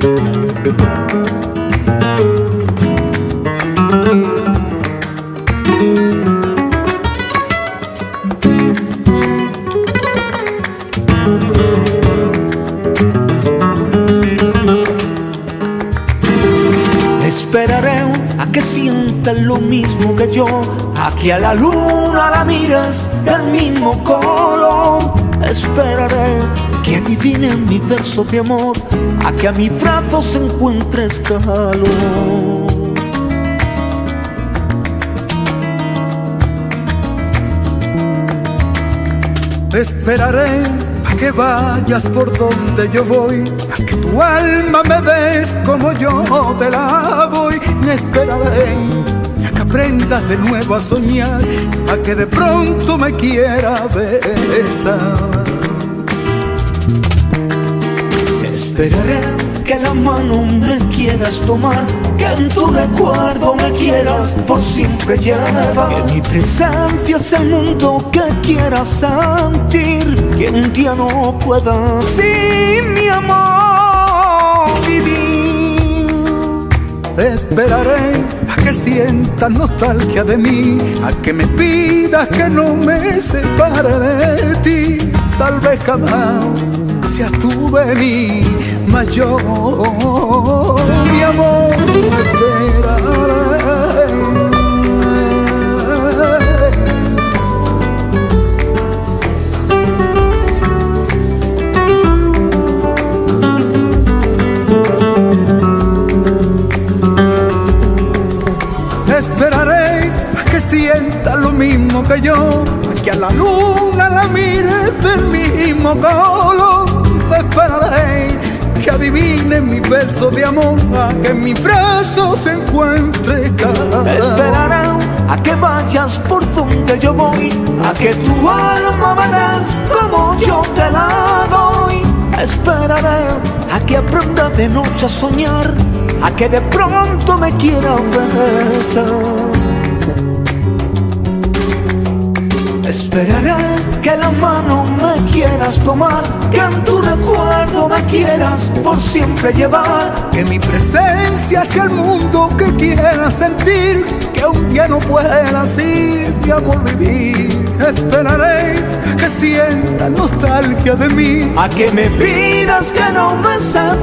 Esperaré a que sientas lo mismo que yo, a que a la luna la mires del mismo color. Esperaré que adivinen mi verso de amor, a que a mis brazos encuentres calor. Esperaré a que vayas por donde yo voy, a que tu alma me des como yo te la voy. Me esperaré a que aprendas de nuevo a soñar, a que de pronto me quieras besar. Esperaré que la mano me quieras tomar, que en tu recuerdo me quieras por siempre llevar, que mi presencia es el mundo que quieras sentir, que un día no pueda sin mi amor vivir. Esperaré a que sientas nostalgia de mí, a que me pidas que no me separe de ti. Tal vez jamás seas tú de mí, mas yo, mi amor, me esperaré. Esperaré a que sientas lo mismo que yo, a que a la luna la mires del mismo color. Esperaré que adivinen mi verso de amor, a que en mi brazo se encuentre calor. Esperaré a que vayas por donde yo voy, a que tu alma me des como yo te la doy. Esperaré a que aprenda de noche a soñar, a que de pronto me quiera besar. Esperaré que la mano me quieras tomar, que en tu recuerdo me quieras por siempre llevar, que mi presencia sea el mundo que quieras sentir, que un día no pueda sin mi amor vivir. Esperaré que sientas nostalgia de mí, a que me pidas que no me sepa